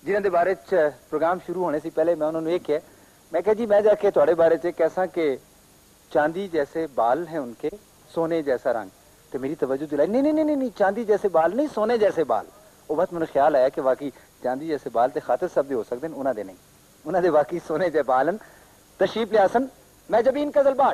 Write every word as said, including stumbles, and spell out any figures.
जिन्होंने बारे प्रोग्राम शुरू होने से पहले मैं उन्होंने एक है, मैं कहा जी मैं जाके थोड़े बारे च कैसा कि चांदी जैसे बाल हैं उनके, सोने जैसा रंग। तो मेरी तवज्जो दिलाई, नहीं नहीं नहीं नहीं चांदी जैसे बाल नहीं, सोने जैसे बाल। वो बस मैंने ख्याल आया कि वाकई चांदी जैसे बाल तो खातिर सब भी हो सकते हैं, उन्होंने नहीं, उन्होंने वाकई सोने जैसे बालन। तशरीफ लियासन मैं जबीन कजलबाश।